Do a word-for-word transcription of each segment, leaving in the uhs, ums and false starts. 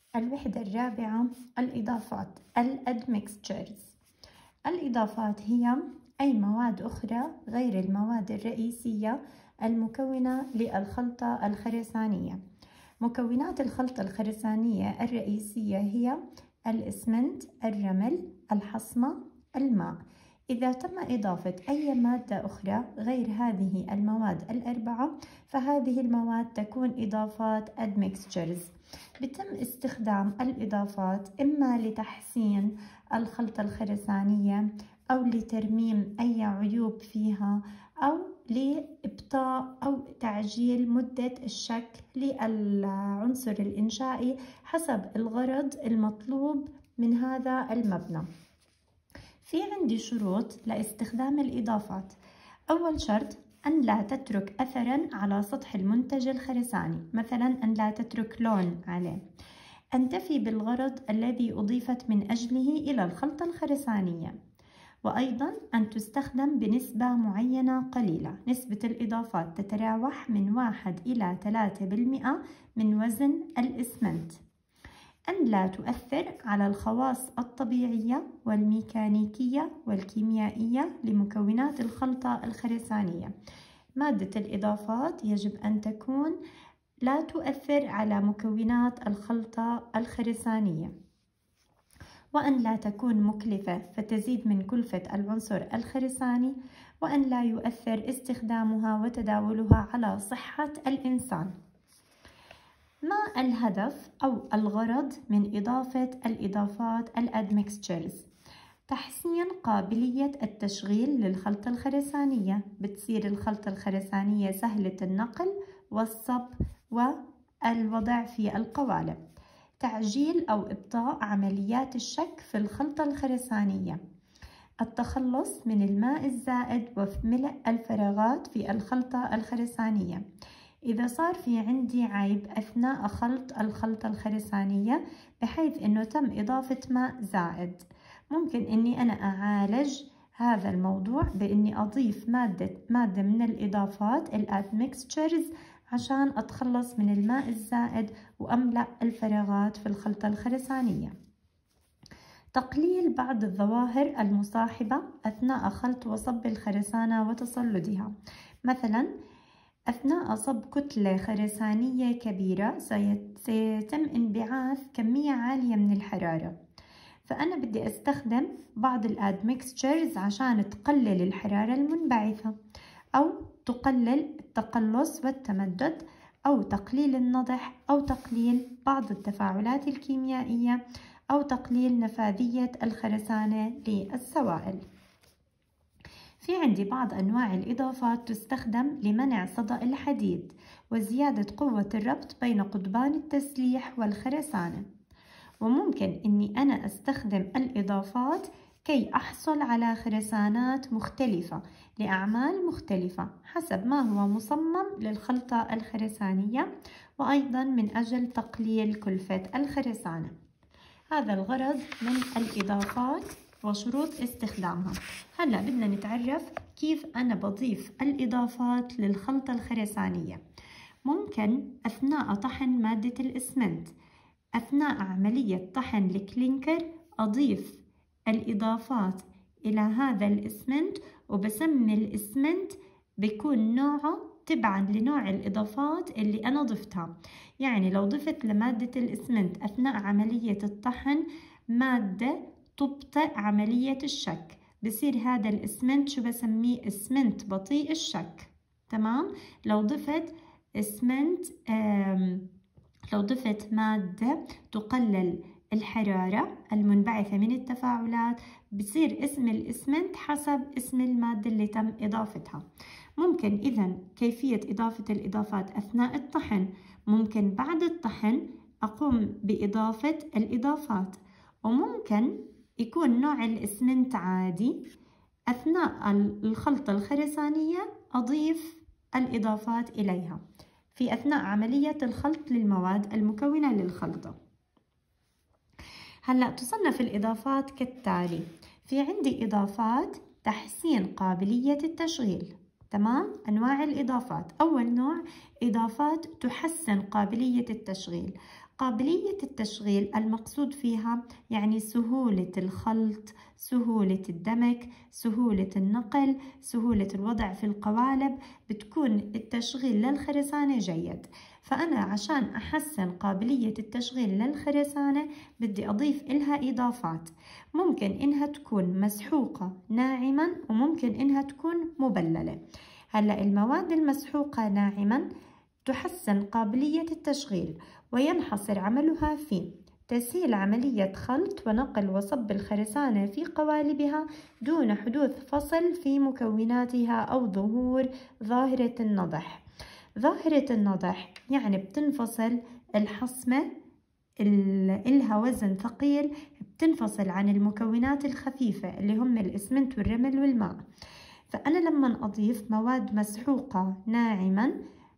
الوحدة الرابعة الإضافات الأدمكستشرز. الإضافات هي أي مواد أخرى غير المواد الرئيسية المكونة للخلطة الخرسانية. مكونات الخلطة الخرسانية الرئيسية هي الإسمنت، الرمل، الحصمة، الماء. إذا تم إضافة أي مادة أخرى غير هذه المواد الأربعة فهذه المواد تكون إضافات admixtures. بتم استخدام الإضافات إما لتحسين الخلطة الخرسانية أو لترميم أي عيوب فيها أو لإبطاء أو تعجيل مدة الشكل للعنصر الإنشائي حسب الغرض المطلوب من هذا المبنى. في عندي شروط لاستخدام الإضافات. أول شرط أن لا تترك أثراً على سطح المنتج الخرساني، مثلاً أن لا تترك لون عليه. أن تفي بالغرض الذي أضيفت من أجله إلى الخلطة الخرسانية، وأيضاً أن تستخدم بنسبة معينة قليلة. نسبة الإضافات تتراوح من واحد إلى ثلاثة بالمئة من وزن الإسمنت. أن لا تؤثر على الخواص الطبيعية والميكانيكية والكيميائية لمكونات الخلطة الخرسانية. مادة الإضافات يجب أن تكون لا تؤثر على مكونات الخلطة الخرسانية، وأن لا تكون مكلفة فتزيد من كلفة العنصر الخرساني، وأن لا يؤثر استخدامها وتداولها على صحة الإنسان. ما الهدف أو الغرض من إضافة الإضافات الأدمكستشرز؟ تحسين قابلية التشغيل للخلطة الخرسانية، بتصير الخلطة الخرسانية سهلة النقل والصب والوضع في القوالب. تعجيل أو إبطاء عمليات الشك في الخلطة الخرسانية. التخلص من الماء الزائد وملء الفراغات في الخلطة الخرسانية. إذا صار في عندي عيب أثناء خلط الخلطة الخرسانية بحيث أنه تم إضافة ماء زائد، ممكن أني أنا أعالج هذا الموضوع بأني أضيف مادة مادة من الإضافات الأدمكستشرز عشان أتخلص من الماء الزائد وأملأ الفراغات في الخلطة الخرسانية. تقليل بعض الظواهر المصاحبة أثناء خلط وصب الخرسانة وتصلدها. مثلا أثناء صب كتلة خرسانية كبيرة سيتم انبعاث كمية عالية من الحرارة، فأنا بدي أستخدم بعض الأدمكستشرز عشان تقلل الحرارة المنبعثة أو تقلل التقلص والتمدد أو تقليل النضح أو تقليل بعض التفاعلات الكيميائية أو تقليل نفاذية الخرسانة للسوائل. في عندي بعض أنواع الإضافات تستخدم لمنع صدأ الحديد وزيادة قوة الربط بين قضبان التسليح والخرسانة. وممكن أني أنا أستخدم الإضافات كي أحصل على خرسانات مختلفة لأعمال مختلفة حسب ما هو مصمم للخلطة الخرسانية، وأيضا من أجل تقليل كلفة الخرسانة. هذا الغرض من الإضافات وشروط استخدامها. هلأ بدنا نتعرف كيف أنا بضيف الإضافات للخلطة الخرسانية. ممكن أثناء طحن مادة الإسمنت، أثناء عملية طحن الكلينكر أضيف الإضافات إلى هذا الإسمنت، وبسمي الإسمنت بيكون نوعه تبعا لنوع الإضافات اللي أنا ضفتها. يعني لو ضفت لمادة الإسمنت أثناء عملية الطحن مادة تبطئ عملية الشك، بصير هذا الإسمنت شو بسميه؟ إسمنت بطيء الشك. تمام؟ لو ضفت إسمنت لو ضفت مادة تقلل الحرارة المنبعثة من التفاعلات بصير اسم الإسمنت حسب اسم المادة اللي تم إضافتها. ممكن إذن كيفية إضافة الإضافات أثناء الطحن، ممكن بعد الطحن أقوم بإضافة الإضافات، وممكن يكون نوع الإسمنت عادي أثناء الخلطة الخرسانية أضيف الإضافات إليها في أثناء عملية الخلط للمواد المكونة للخلطة. هلأ تصنف الإضافات كالتالي. في عندي إضافات تحسين قابلية التشغيل. تمام؟ أنواع الإضافات. أول نوع إضافات تحسن قابلية التشغيل. قابلية التشغيل المقصود فيها يعني سهولة الخلط، سهولة الدمج، سهولة النقل، سهولة الوضع في القوالب. بتكون التشغيل للخرسانة جيد. فأنا عشان أحسن قابلية التشغيل للخرسانة بدي أضيف إلها إضافات، ممكن إنها تكون مسحوقة ناعما وممكن إنها تكون مبللة. هلأ المواد المسحوقة ناعما تحسن قابلية التشغيل، وينحصر عملها في تسهيل عملية خلط ونقل وصب الخرسانة في قوالبها دون حدوث فصل في مكوناتها أو ظهور ظاهرة النضح. ظاهرة النضح يعني بتنفصل الحصمة إلها وزن ثقيل، بتنفصل عن المكونات الخفيفة اللي هم الإسمنت والرمل والماء. فأنا لما أضيف مواد مسحوقة ناعما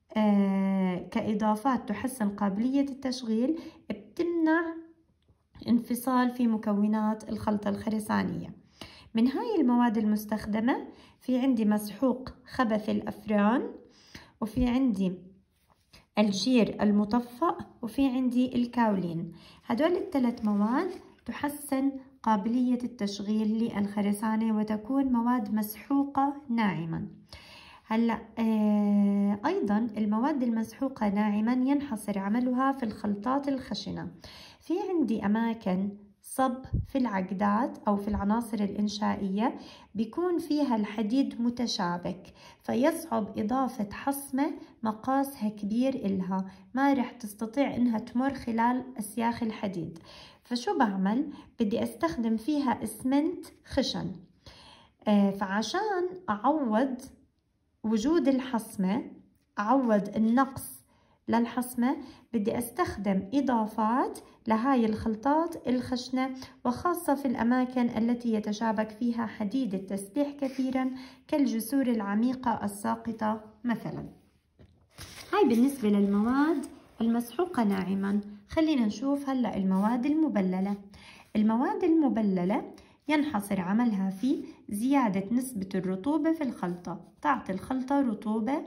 آه كإضافات تحسن قابلية التشغيل، بتمنع انفصال في مكونات الخلطة الخرسانية. من هاي المواد المستخدمة في عندي مسحوق خبث الأفران، وفي عندي الجير المطفأ، وفي عندي الكاولين. هدول الثلاث مواد تحسن قابلية التشغيل للخرسانة وتكون مواد مسحوقة ناعما. هلا آه أيضا المواد المسحوقة ناعما ينحصر عملها في الخلطات الخشنة. في عندي أماكن صب في العقدات أو في العناصر الإنشائية بيكون فيها الحديد متشابك، فيصعب إضافة حصمة مقاسها كبير إلها، ما رح تستطيع إنها تمر خلال أسياخ الحديد. فشو بعمل؟ بدي أستخدم فيها إسمنت خشن. آه فعشان أعوض وجود الحصمة، أعوض النقص للحصمة، بدي أستخدم إضافات لهاي الخلطات الخشنة، وخاصة في الأماكن التي يتشابك فيها حديد التسليح كثيرا كالجسور العميقة الساقطة مثلا. هاي بالنسبة للمواد المسحوقة ناعما. خلينا نشوف هلأ المواد المبللة. المواد المبللة ينحصر عملها في زيادة نسبة الرطوبة في الخلطة، تعطي الخلطة رطوبة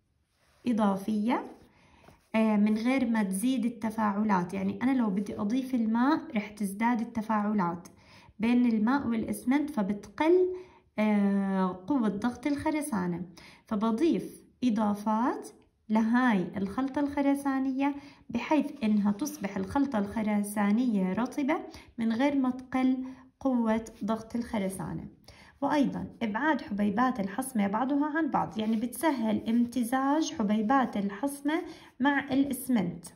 إضافية من غير ما تزيد التفاعلات. يعني أنا لو بدي أضيف الماء رح تزداد التفاعلات بين الماء والإسمنت، فبتقل قوة ضغط الخرسانة. فبضيف إضافات لهاي الخلطة الخرسانية بحيث إنها تصبح الخلطة الخرسانية رطبة من غير ما تقل قوة ضغط الخرسانة. وأيضا إبعاد حبيبات الحصمة بعضها عن بعض، يعني بتسهل امتزاج حبيبات الحصمة مع الإسمنت.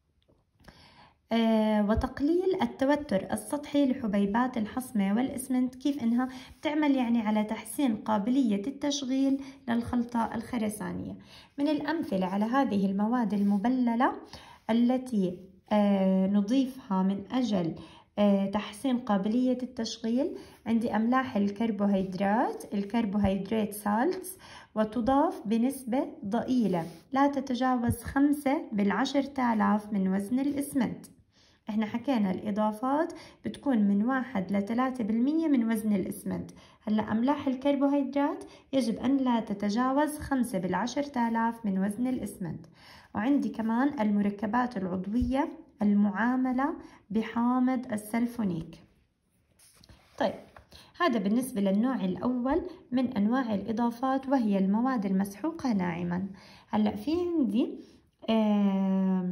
آه وتقليل التوتر السطحي لحبيبات الحصمة والإسمنت، كيف إنها بتعمل يعني على تحسين قابلية التشغيل للخلطة الخرسانية. من الأمثلة على هذه المواد المبللة التي آه نضيفها من أجل تحسين قابلية التشغيل، عندي أملاح الكربوهيدرات، الكربوهيدرات سالتس، وتضاف بنسبة ضئيلة لا تتجاوز خمسة بالعشرة آلاف من وزن الإسمنت. احنا حكينا الإضافات بتكون من واحد لثلاثة بالمية من وزن الإسمنت. هلا أملاح الكربوهيدرات يجب أن لا تتجاوز خمسة بالعشرة آلاف من وزن الإسمنت. وعندي كمان المركبات العضوية المعاملة بحامض السلفونيك. طيب هذا بالنسبة للنوع الأول من أنواع الإضافات، وهي المواد المسحوقة ناعما. هلأ في عندي آه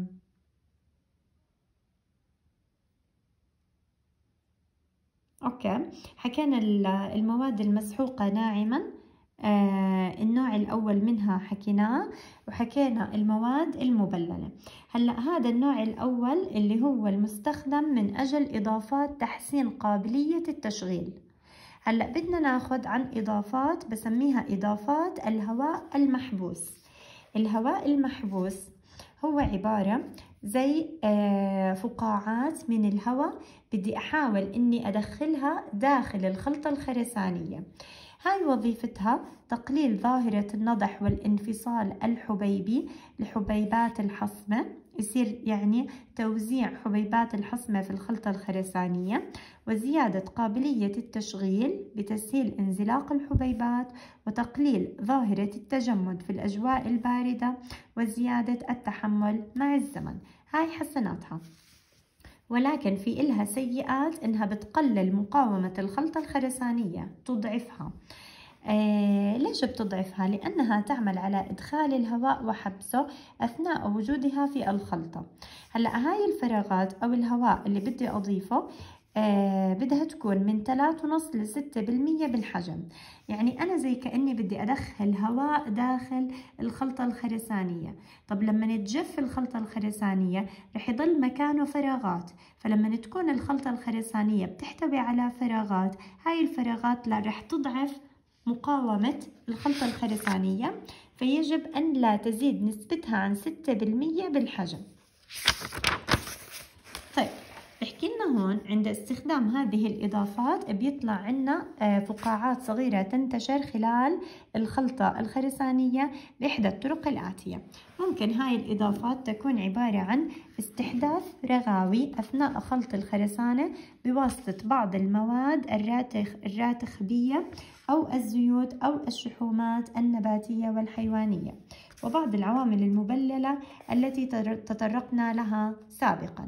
أوكي حكينا المواد المسحوقة ناعما. آه النوع الأول منها حكيناه، وحكينا المواد المبللة. هلأ هذا النوع الأول اللي هو المستخدم من أجل إضافات تحسين قابلية التشغيل. هلأ بدنا ناخد عن إضافات بسميها إضافات الهواء المحبوس. الهواء المحبوس هو عبارة زي آه فقاعات من الهواء بدي أحاول إني أدخلها داخل الخلطة الخرسانية. هاي وظيفتها تقليل ظاهرة النضح والانفصال الحبيبي لحبيبات الحصمة، يصير يعني توزيع حبيبات الحصمة في الخلطة الخرسانية، وزيادة قابلية التشغيل بتسهيل انزلاق الحبيبات، وتقليل ظاهرة التجمد في الأجواء الباردة، وزيادة التحمل مع الزمن. هاي حسناتها، ولكن في إلها سيئات إنها بتقلل مقاومة الخلطة الخرسانية، تضعفها. آه ليش بتضعفها؟ لأنها تعمل على إدخال الهواء وحبسه أثناء وجودها في الخلطة. هلأ هاي الفراغات أو الهواء اللي بدي أضيفه آه بدها تكون من ثلاثة ونص لستة بالمية بالحجم. يعني أنا زي كأني بدي أدخل هواء داخل الخلطة الخرسانية. طب لما تجف الخلطة الخرسانية رح يضل مكانه فراغات، فلما تكون الخلطة الخرسانية بتحتوي على فراغات، هاي الفراغات لا رح تضعف مقاومة الخلطة الخرسانية، فيجب أن لا تزيد نسبتها عن ستة بالمية بالحجم. طيب بحكي لنا هون عند استخدام هذه الإضافات بيطلع عنا فقاعات صغيرة تنتشر خلال الخلطة الخرسانية بإحدى الطرق الآتية. ممكن هاي الإضافات تكون عبارة عن استحداث رغاوي أثناء خلط الخرسانة بواسطة بعض المواد الراتخ الراتخبية أو الزيوت أو الشحومات النباتية والحيوانية، وبعض العوامل المبللة التي تطرقنا لها سابقاً.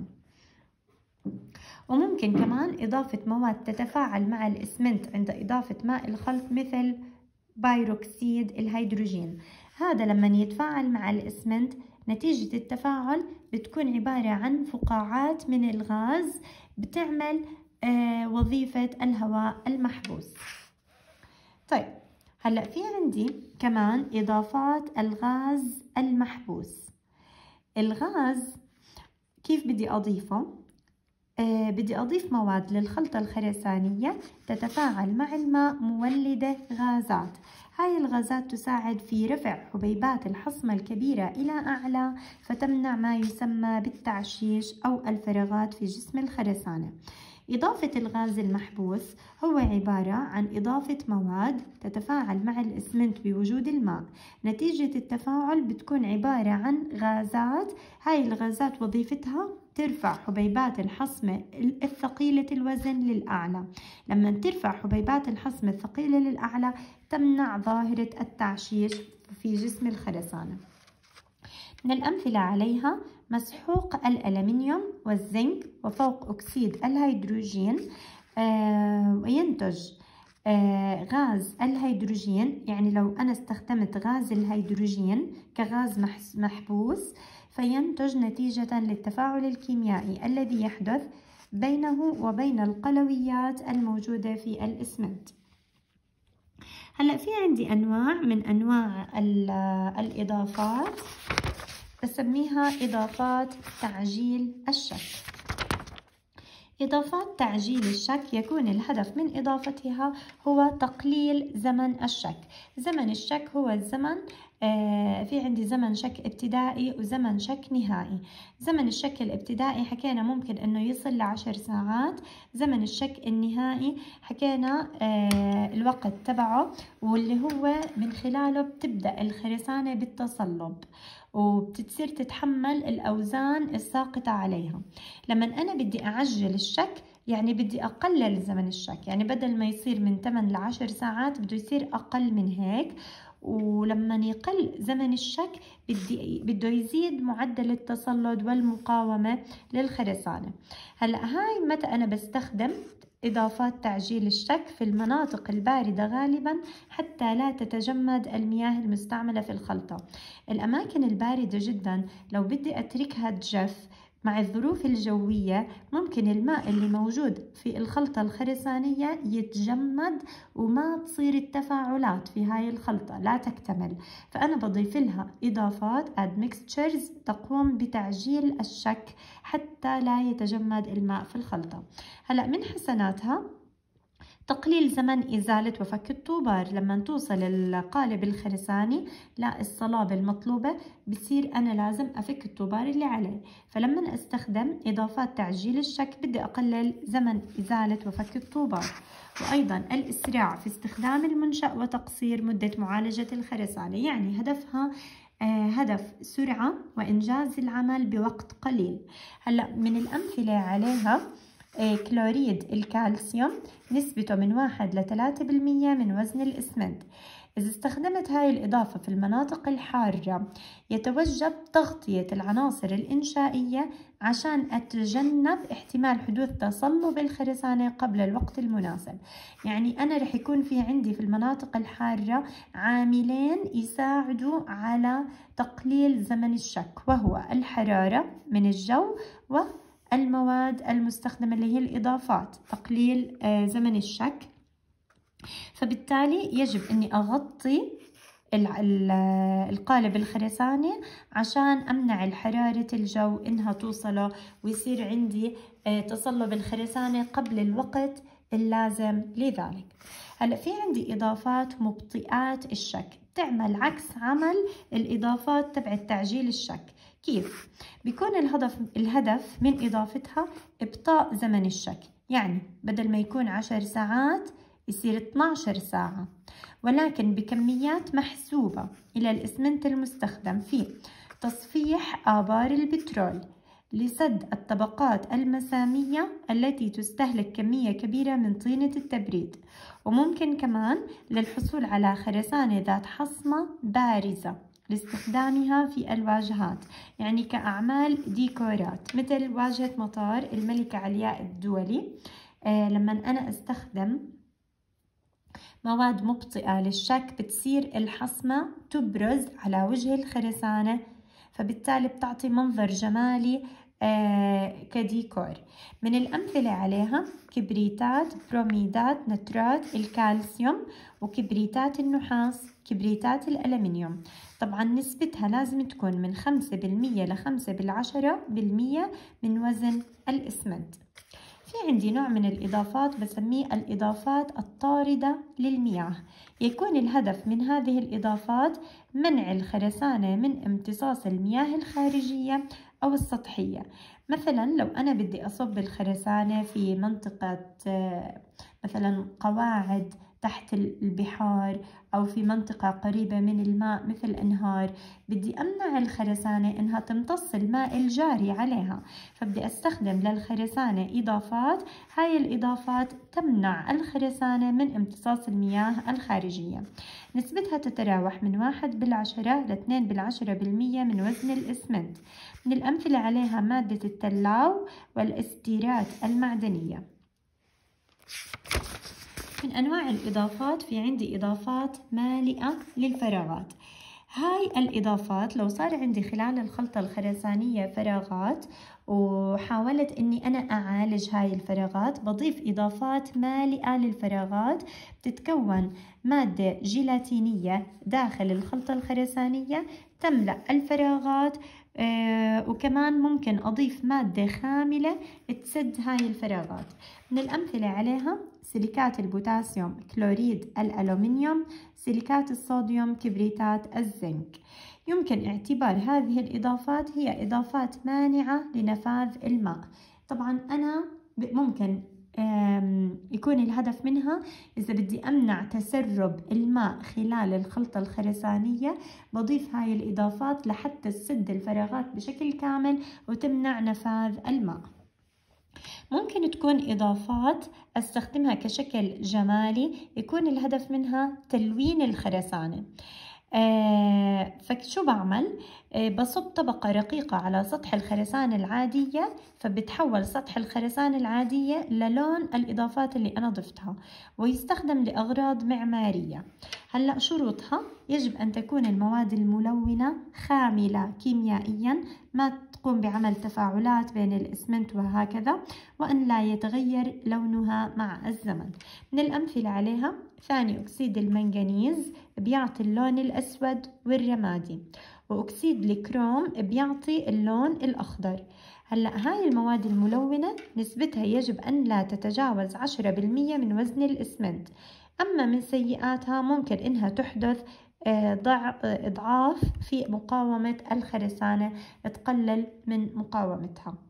وممكن كمان إضافة مواد تتفاعل مع الإسمنت عند إضافة ماء الخلط مثل بايروكسيد الهيدروجين. هذا لما يتفاعل مع الإسمنت نتيجة التفاعل بتكون عبارة عن فقاعات من الغاز بتعمل آه وظيفة الهواء المحبوس. طيب هلأ في عندي كمان إضافات الغاز المحبوس. الغاز كيف بدي أضيفه؟ آه بدي أضيف مواد للخلطة الخرسانية تتفاعل مع الماء مولدة غازات. هاي الغازات تساعد في رفع حبيبات الحصمة الكبيرة إلى أعلى، فتمنع ما يسمى بالتعشيش أو الفراغات في جسم الخرسانة. إضافة الغاز المحبوس هو عبارة عن إضافة مواد تتفاعل مع الإسمنت بوجود الماء. نتيجة التفاعل بتكون عبارة عن غازات. هاي الغازات وظيفتها ترفع حبيبات الحصمة الثقيلة الوزن للأعلى. لما ترفع حبيبات الحصمة الثقيلة للأعلى تمنع ظاهرة التعشيش في جسم الخرسانة. من الأمثلة عليها مسحوق الألمنيوم والزنك وفوق أكسيد الهيدروجين، آه وينتج آه غاز الهيدروجين. يعني لو أنا استخدمت غاز الهيدروجين كغاز محبوس فينتج نتيجة للتفاعل الكيميائي الذي يحدث بينه وبين القلويات الموجودة في الإسمنت. هلأ في عندي أنواع من أنواع الإضافات بسميها إضافات تعجيل الشك. إضافات تعجيل الشك يكون الهدف من إضافتها هو تقليل زمن الشك. زمن الشك هو الزمن آه في عندي زمن شك ابتدائي وزمن شك نهائي. زمن الشك الابتدائي حكينا ممكن أنه يصل لعشر ساعات. زمن الشك النهائي حكينا آه الوقت تبعه واللي هو من خلاله بتبدأ الخرسانة بالتصلب وبتصير تتحمل الأوزان الساقطة عليها. لما أنا بدي أعجل الشك يعني بدي أقلل زمن الشك، يعني بدل ما يصير من ثمانية لعشر ساعات بده يصير أقل من هيك. ولما يقل زمن الشك بدي بده يزيد معدل التصلد والمقاومة للخرسانة. هلأ هاي متى أنا بستخدم إضافات تعجيل الشك؟ في المناطق الباردة غالبا حتى لا تتجمد المياه المستعملة في الخلطة. الأماكن الباردة جدا لو بدي أتركها تجف مع الظروف الجوية ممكن الماء اللي موجود في الخلطة الخرسانية يتجمد وما تصير التفاعلات في هاي الخلطة لا تكتمل، فأنا بضيف لها إضافات admixtures تقوم بتعجيل الشك حتى لا يتجمد الماء في الخلطة. هلأ من حسناتها تقليل زمن إزالة وفك الطوبار. لما توصل القالب الخرساني للصلابة المطلوبة بصير أنا لازم أفك الطوبار اللي عليه، فلما أستخدم إضافات تعجيل الشك بدي أقلل زمن إزالة وفك الطوبار. وأيضا الإسراع في استخدام المنشأ وتقصير مدة معالجة الخرسانة، يعني هدفها آه هدف سرعة وإنجاز العمل بوقت قليل. هلأ من الأمثلة عليها كلوريد الكالسيوم نسبته من واحد لثلاثة بالمية من وزن الإسمنت. إذا استخدمت هاي الإضافة في المناطق الحارة يتوجب تغطية العناصر الإنشائية عشان أتجنب احتمال حدوث تصلب الخرسانة قبل الوقت المناسب. يعني أنا رح يكون في عندي في المناطق الحارة عاملين يساعدوا على تقليل زمن الشك، وهو الحرارة من الجو والمواد المستخدمة اللي هي الإضافات، تقليل زمن الشك. فبالتالي يجب أني أغطي القالب الخرساني عشان أمنع الحرارة الجو إنها توصله ويصير عندي تصلب الخرسانة قبل الوقت اللازم لذلك. هلا في عندي إضافات مبطئات الشك، تعمل عكس عمل الإضافات تبع تعجيل الشك. كيف؟ بيكون الهدف الهدف من إضافتها إبطاء زمن الشك، يعني بدل ما يكون عشر ساعات يصير اثنعش ساعة، ولكن بكميات محسوبة إلى الإسمنت المستخدم في تصفيح آبار البترول لسد الطبقات المسامية التي تستهلك كمية كبيرة من طينة التبريد، وممكن كمان للحصول على خرسانة ذات حصمة بارزة لاستخدامها في الواجهات، يعني كأعمال ديكورات مثل واجهة مطار الملكة علياء الدولي. آه لما أنا أستخدم مواد مبطئة للشك بتصير الحصمة تبرز على وجه الخرسانة، فبالتالي بتعطي منظر جمالي آه كديكور. من الأمثلة عليها كبريتات، بروميدات، نترات الكالسيوم، وكبريتات النحاس، كبريتات الألمنيوم. طبعا نسبتها لازم تكون من خمسة بالمية لخمسة بالعشرة بالمية من وزن الإسمنت. في عندي نوع من الإضافات بسميه الإضافات الطاردة للمياه، يكون الهدف من هذه الإضافات منع الخرسانة من امتصاص المياه الخارجية أو السطحية. مثلا لو أنا بدي أصب الخرسانة في منطقة مثلا قواعد تحت البحار أو في منطقة قريبة من الماء مثل أنهار، بدي أمنع الخرسانة إنها تمتص الماء الجاري عليها، فبدي أستخدم للخرسانة إضافات، هاي الإضافات تمنع الخرسانة من امتصاص المياه الخارجية. نسبتها تتراوح من واحد بالعشرة لاثنين بالعشرة بالمية من وزن الإسمنت. من الأمثلة عليها مادة التلاو والاستيرات المعدنية. من أنواع الإضافات في عندي إضافات مالئة للفراغات. هاي الإضافات لو صار عندي خلال الخلطة الخرسانية فراغات وحاولت أني أنا أعالج هاي الفراغات، بضيف إضافات مالئة للفراغات بتتكون مادة جيلاتينية داخل الخلطة الخرسانية تملأ الفراغات، آه وكمان ممكن أضيف مادة خاملة تسد هاي الفراغات. من الأمثلة عليها سيليكات البوتاسيوم، كلوريد الألومنيوم، سيليكات الصوديوم، كبريتات الزنك. يمكن اعتبار هذه الإضافات هي إضافات مانعة لنفاذ الماء. طبعا أنا ممكن يكون الهدف منها إذا بدي أمنع تسرب الماء خلال الخلطة الخرسانية، بضيف هاي الإضافات لحتى تسد الفراغات بشكل كامل وتمنع نفاذ الماء. ممكن تكون إضافات أستخدمها كشكل جمالي، يكون الهدف منها تلوين الخرسانة. آه فشو بعمل؟ آه بصب طبقة رقيقة على سطح الخرسانة العادية، فبتحول سطح الخرسانة العادية للون الإضافات اللي أنا ضفتها، ويستخدم لأغراض معمارية. هلأ شروطها: يجب أن تكون المواد الملونة خاملة كيميائيا، ما تقوم بعمل تفاعلات بين الإسمنت وهكذا، وأن لا يتغير لونها مع الزمن. من الأمثلة عليها ثاني أكسيد المنغنيز بيعطي اللون الأسود والرمادي، وأكسيد الكروم بيعطي اللون الأخضر. هلأ هاي المواد الملونة نسبتها يجب أن لا تتجاوز عشرة بالمية من وزن الإسمنت، أما من سيئاتها ممكن إنها تحدث إضعاف في مقاومة الخرسانة، تقلل من مقاومتها.